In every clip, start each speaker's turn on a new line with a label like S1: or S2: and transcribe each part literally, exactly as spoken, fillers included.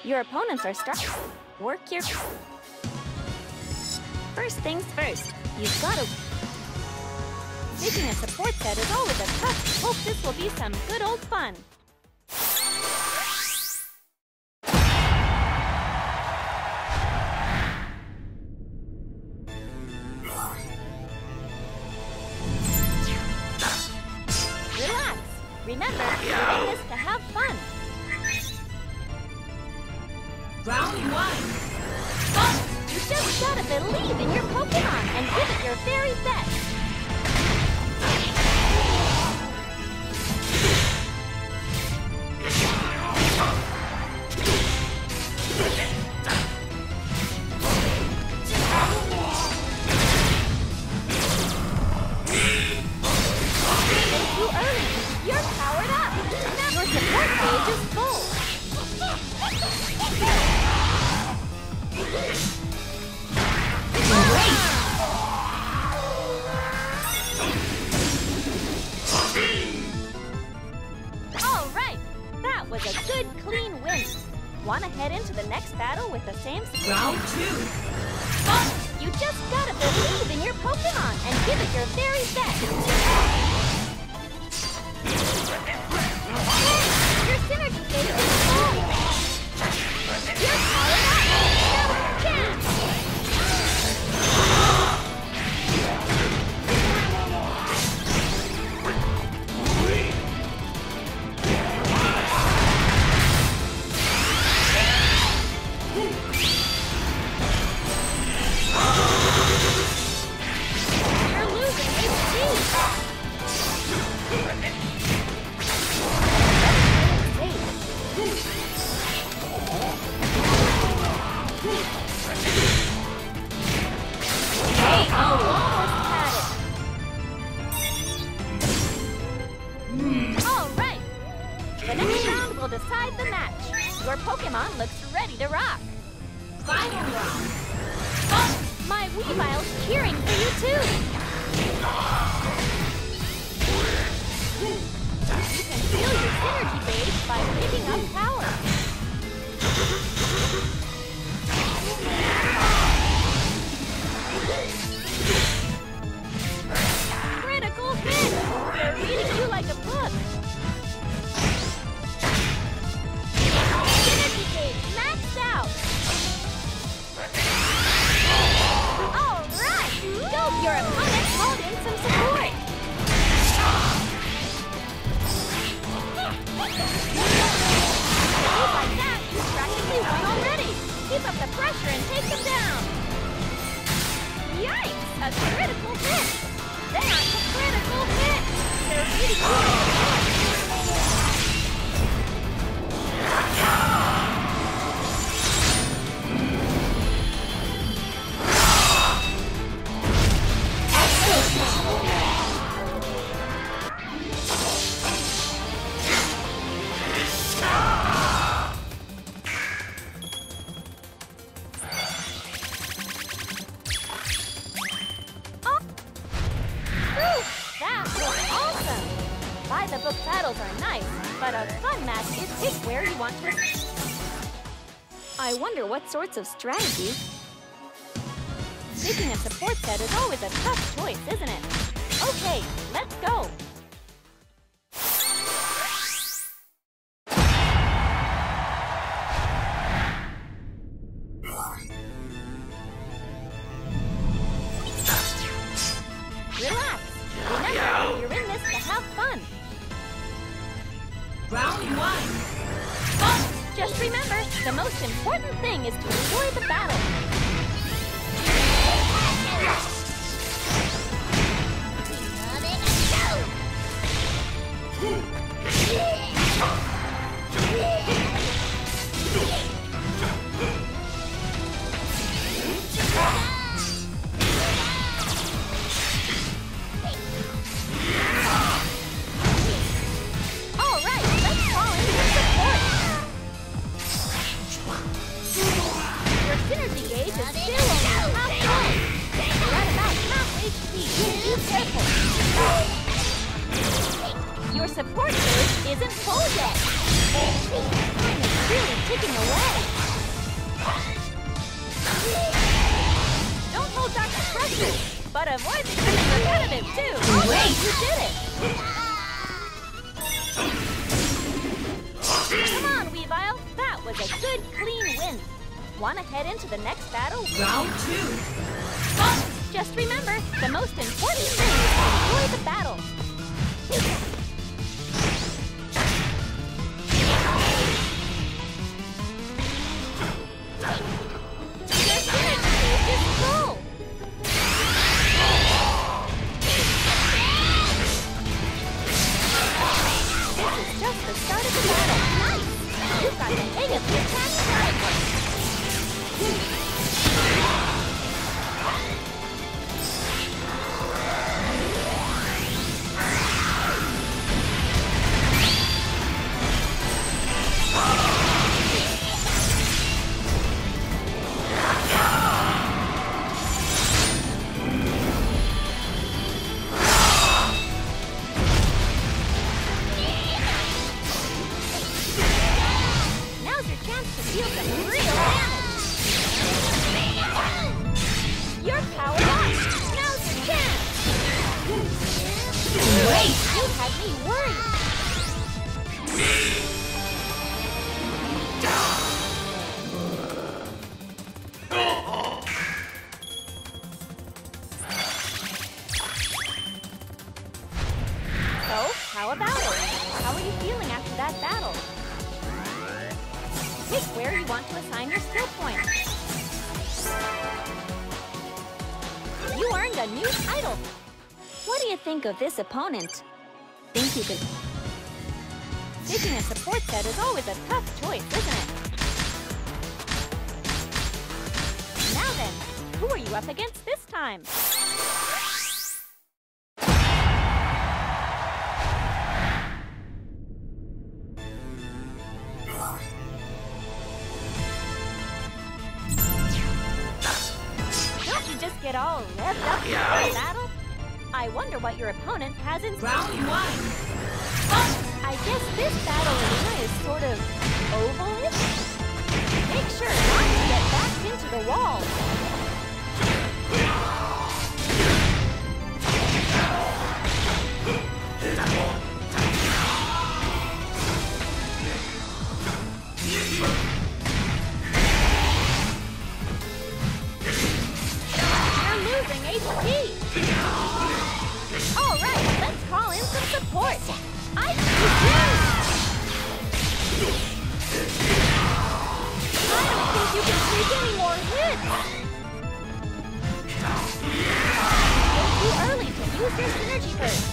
S1: Your opponents are starting. Work your... First things first, you've got to... Picking a support set is always a tough. Hope this will be some good old fun. Relax. Remember, you're in this to have fun.
S2: Round one.
S1: Fight! You just gotta believe in your Pokemon and give it your very best. Thank you early. You're powered up. Now your support page is full. All right, that was a good, clean win. Want to head into the next battle with the same...
S2: Round two.
S1: Fight! You just gotta believe in your Pokemon and give it your very best. Your synergy gauge is full. You're powered up. Now dance! You're losing H P. Hey, oh, almost had it. All right. The next round will decide the match. Your Pokemon looks ready to rock.
S2: Final round.
S1: Oh, my Weevile's cheering for you too. You can feel your synergy gauge by picking up power. Critical hit! They're reading you like a book. Synergy gauge maxed out. All right! Go! Your opponent called in some support. Move like that, you practically won already. Keep up the pressure and take them down. Yikes! A critical hit! That's a critical hit! They're really good. By-the-book battles are nice, but a fun match is pick where you want to... I wonder what sorts of strategies... Picking a support set is always a tough choice, isn't it? Okay, let's go! Relax! Remember, you're in this to have fun!
S2: Round one.
S1: Fight! Just remember, the most important thing is to enjoy the battle. All right, let's call in your support. Your synergy gauge is still only half full. You're at about half H P. Be careful. Your support gauge isn't full yet. Time is really ticking away. but avoid becoming repetitive too. Wait! You did it! Come on, Weavile. That was a good, clean win. Want to head into the next battle?
S2: Round two.
S1: Just remember, the most important thing is to enjoy the battle. Your synergy stage is full. This is just the start of the battle. Nice! You've got the hang of the attack right. How about it? How are you feeling after that battle? Pick where you want to assign your skill points. You earned a new title. What do you think of this opponent? Think you could... Picking a support set is always a tough choice, isn't it? Now then, who are you up against this time? Get all revved up for the battle? I wonder what your opponent has in
S2: round one.
S1: I guess this battle arena is sort of oval-ish. Make sure not to get backed into the wall. All right, let's call in some support. I can do I don't think you can take any more hits. It's too early to use your synergy burst.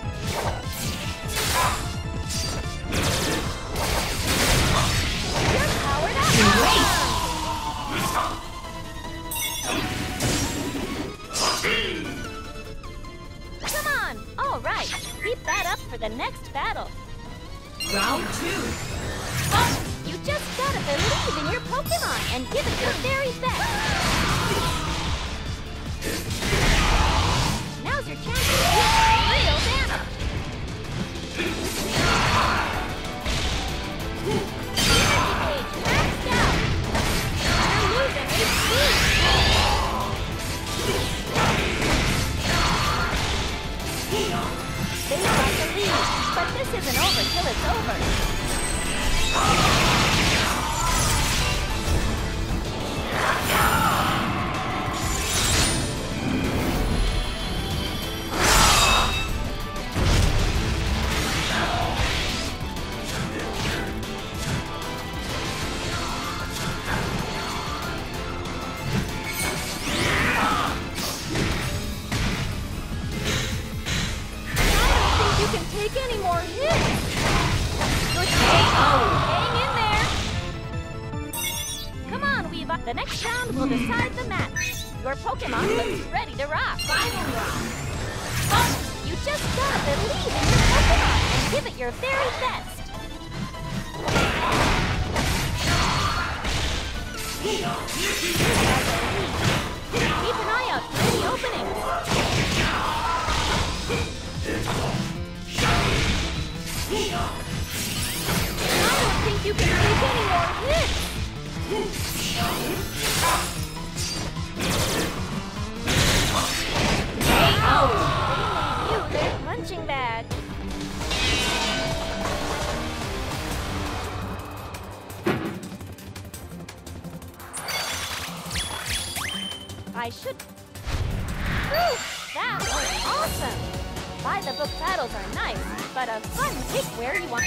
S1: You're powered up. Wait. Come on! All right, keep that up for the next battle.
S2: Round two.
S1: You just gotta believe in your Pokemon and give it your very best. Now's your chance to do real damage. Energy gauge maxed out. You're losing H P. They've got the lead, but this isn't over till it's over. Any more hits? Good oh, hang in there. Come on, Weavile. The next round will decide the match. Your Pokemon looks ready to rock.
S2: Final round.
S1: Oh, you just gotta believe in your Pokemon and give it your very best. Keep an eye out for any openings. I don't think you can take any more hits! I should... Whew, that was awesome! By-the-book battles are nice, but a fun pick where you want...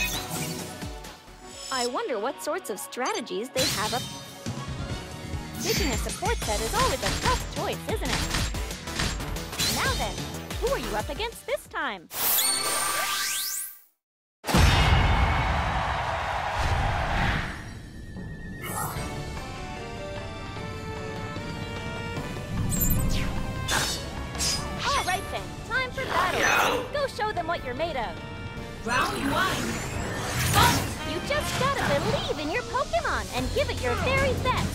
S1: I wonder what sorts of strategies they have up... Picking a support set is always a tough choice, isn't it? Now then, who are you up against this time? All right then, time for battle. Go show them what you're made of.
S2: Round one.
S1: You just gotta believe in your Pokemon and give it your very best.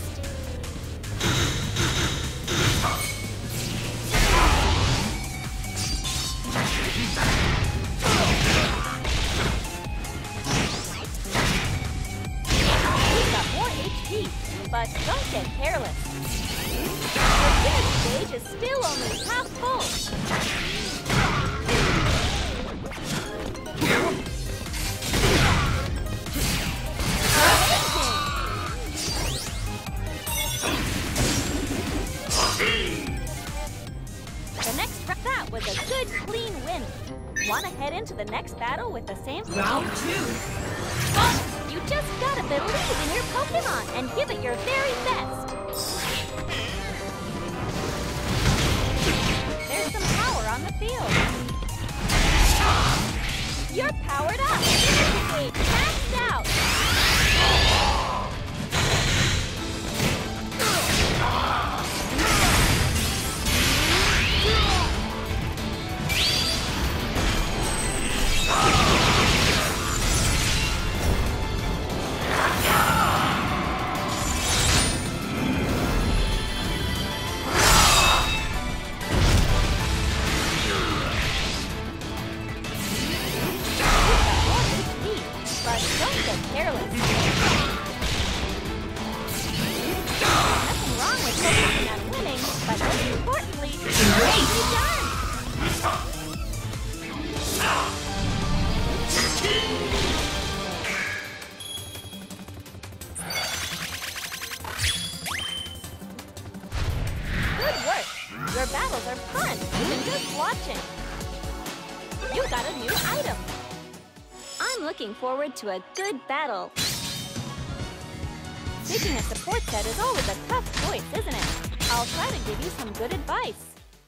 S1: You've got more H P, but don't get careless. Your finish stage is still only half full. The next round, that was a good, clean win. Wanna head into the next battle with the same...
S2: Round two.
S1: You just gotta believe in your Pokemon and give it your very best. There's some power on the field. You're powered up. Finish stage maxed out. But don't get careless. Nothing wrong with focusing on winning, but most importantly, greatly done! Good work! Your battles are fun, even just watching. You got a new item. I'm looking forward to a good battle. Picking a support set is always a tough choice, isn't it? I'll try to give you some good advice.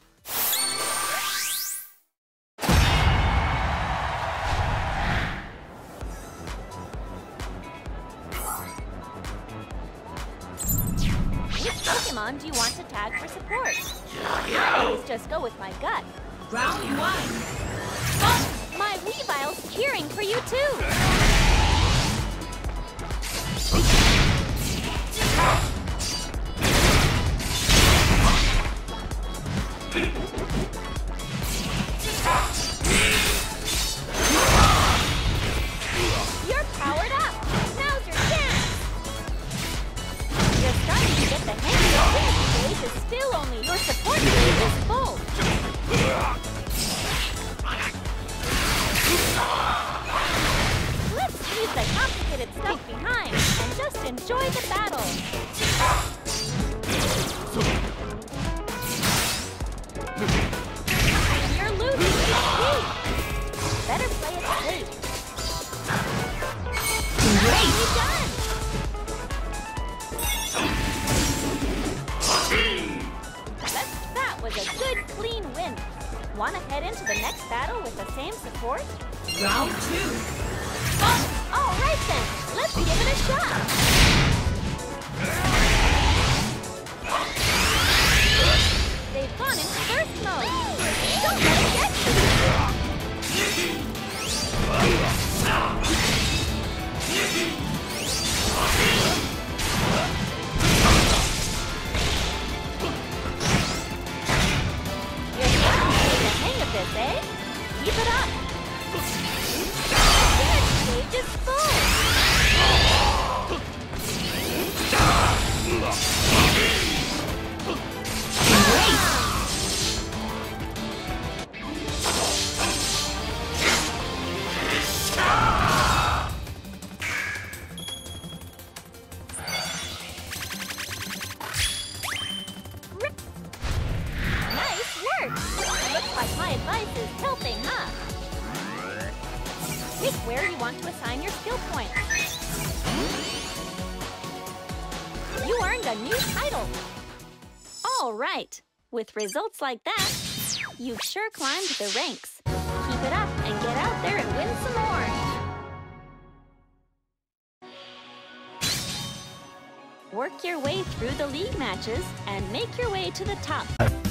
S1: Which Pokemon do you want to tag for support? I always just go with my gut.
S2: Round one.
S1: My Weavile's cheering for you too! You're powered up! Now's your chance! You're starting to get the hang of the finish stage is still only your support stage is full! Let's leave the complicated stuff behind and just enjoy the battle. You're losing H P. Better play it safe. Greatly done. That, that was a good, clean win. Wanna head into the next battle with the same support?
S2: Round two.
S1: All right then, let's give it a shot. They've gone into burst mode. Don't let it get you. You're starting to get the hang of this, eh? Keep it up. Finish stage is full. Helping, huh? Pick where you want to assign your skill points. You earned a new title. All right. With results like that, you've sure climbed the ranks. Keep it up and get out there and win some more. Work your way through the league matches and make your way to the top.